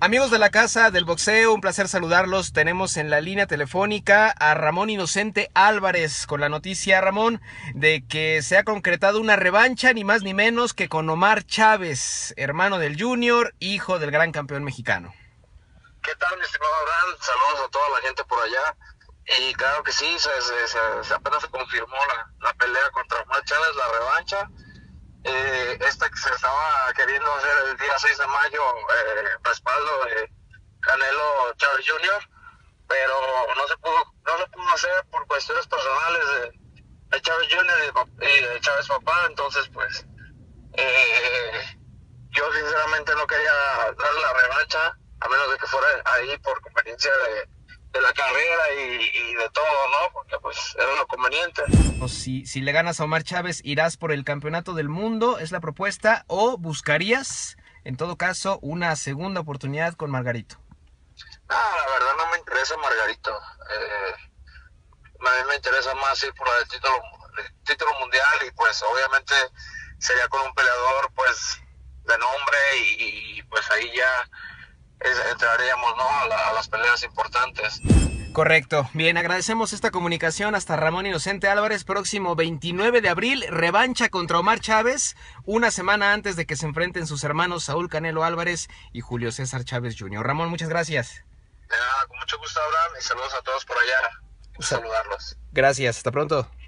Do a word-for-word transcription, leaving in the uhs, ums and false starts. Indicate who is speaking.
Speaker 1: Amigos de la casa del boxeo, un placer saludarlos. Tenemos en la línea telefónica a Ramón Inocente Álvarez con la noticia, Ramón, de que se ha concretado una revancha ni más ni menos que con Omar Chávez, hermano del Junior, hijo del gran campeón mexicano.
Speaker 2: ¿Qué tal, mi estimado Abraham? Saludos a toda la gente por allá. Y claro que sí, se, se, se, se apenas se confirmó la, la pelea contra Omar Chávez, la revancha. Eh, esta que se estaba queriendo hacer el día seis de mayo, eh, respaldo de Canelo Chávez junior, pero no se pudo no se pudo hacer por cuestiones personales de, de Chávez junior y de, y de Chávez papá. Entonces pues eh, yo sinceramente no quería dar la revancha, a menos de que fuera ahí por conveniencia de, de la carrera y, y de todo, ¿no? Porque pues era lo conveniente.
Speaker 1: Si, si le ganas a Omar Chávez, ¿irás por el campeonato del mundo? ¿Es la propuesta? ¿O buscarías, en todo caso, una segunda oportunidad con Margarito?
Speaker 2: Ah, la verdad no me interesa Margarito. Eh, a mí me interesa más ir por el título, el título mundial, y pues obviamente sería con un peleador pues de nombre y, y pues ahí ya es, entraríamos, ¿no?, a, la, a las peleas importantes.
Speaker 1: Correcto. Bien, agradecemos esta comunicación hasta Ramón Inocente Álvarez. Próximo veintinueve de abril, revancha contra Omar Chávez, una semana antes de que se enfrenten sus hermanos Saúl Canelo Álvarez y Julio César Chávez junior Ramón, muchas gracias.
Speaker 2: De nada, con mucho gusto, Abraham, y saludos a todos por allá. Saludarlos.
Speaker 1: Gracias, hasta pronto.